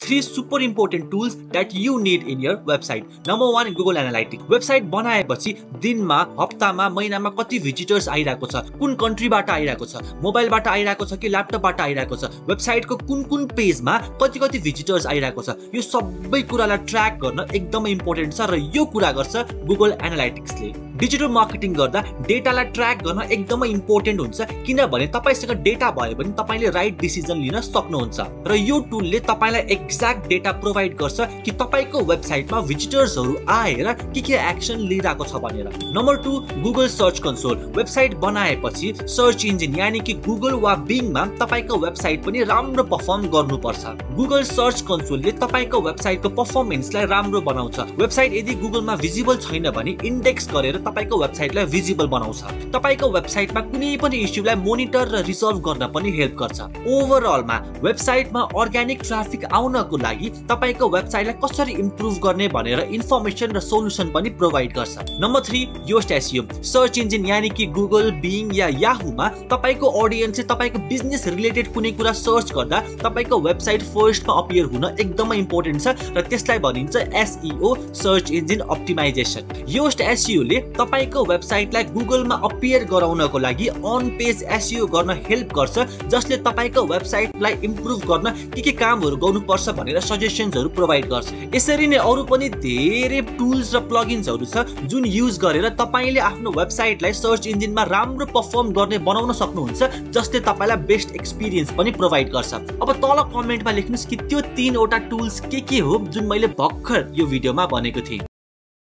3 super important tools that you need in your website. Number 1, Google Analytics. Website बनाएपछि दिनमा, हप्तामा, महिनामा कति भिजिटर्स आइरहेको छ, कुन कन्ट्रीबाट आइरहेको छ, मोबाइलबाट आइरहेको छ कि ल्यापटपबाट आइरहेको छ, वेबसाइटको कुन पेजमा कति भिजिटर्स आइरहेको छ, यो सबै कुरालाई ट्र्याक गर्न एकदमै इम्पोर्टेन्ट छ र यो कुरा गर्छ Google Analyticsले। डिजिटल मार्केटिङ गर्दा डेटालाई ट्र्याक गर्न एकदमै इम्पोर्टेन्ट हुन्छ, किनभने तपाईसँग डेटा भयो भने तपाईले राइट डिसिजन लिन सक्नुहुन्छ र यो टुलले तपाईलाई एक्ज्याक्ट डेटा प्रोभाइड गर्छ कि तपाईको वेबसाइटमा भिजिटर्सहरु आएर के एक्सन लिइराको छ भनेर। Number 2, Google search console. Website बनाएपछि सर्च इन्जिन यानी कि Google वा Bingमा तपाईको वेबसाइट पनि राम्रो परफर्म गर्नुपर्छ। Google सर्च कन्सोलले तपाईको वेबसाइटको परफर्मेन्सलाई राम्रो बनाउँछ। वेबसाइट यदि Googleमा भिजिबल छैन भने इन्डेक्स गरेर तपाईको वेबसाइटलाई भिजिबल बनाउँछ। तपाईको वेबसाइटमा कुनै पनि इस्युलाई मोनिटर र रिजल्भ गर्न पनि हेल्प गर्छ। ओभरअलमा वेबसाइटमा अर्ग्यानिक ट्राफिक आउनको लागि तपाईको वेबसाइटलाई कसरी इम्प्रुभ गर्ने भनेर इन्फर्मेसन र सोलुसन पनि प्रोभाइड गर्छ। Number 3, Yoast SEO। Search engine यानी कि Google, Bing या Yahoo मा तपाईको ऑडियन्सले तपाईको बिजनेस रिलेटेड कुनै कुरा सर्च गर्दा तपाईको वेबसाइट फर्स्टमा अपियर हुन एकदमै इम्पोर्टेन्ट छ र त्यसलाई भनिन्छ SEO, search engine optimization. Yoast SEO ले तपाईको वेबसाइटलाई गुगलमा अपियर गराउनको लागि अन पेज SEO गर्न हेल्प गर्छ, जसले तपाईको वेबसाइटलाई इम्प्रुभ गर्न के कामहरु गर्नुपर्छ भनेर सजेसन्सहरु प्रोभाइड गर्छ। यसरी नै अरु पनि धेरै टुल्स र प्लगइन्सहरु छ जुन युज गरेर तपाईले आफ्नो वेबसाइटलाई सर्च इन्जिनमा राम्रो परफर्म गर्ने बनाउन सक्नुहुन्छ, जसले तपाईलाई बेस्ट एक्सपिरियन्स पनि प्रोभाइड गर्छ। अब तल कमेन्टमा लेख्नुस् कि त्यो 3 वटा टुल्स के हो जुन मैले भर्खर यो भिडियोमा भनेको थिएँ।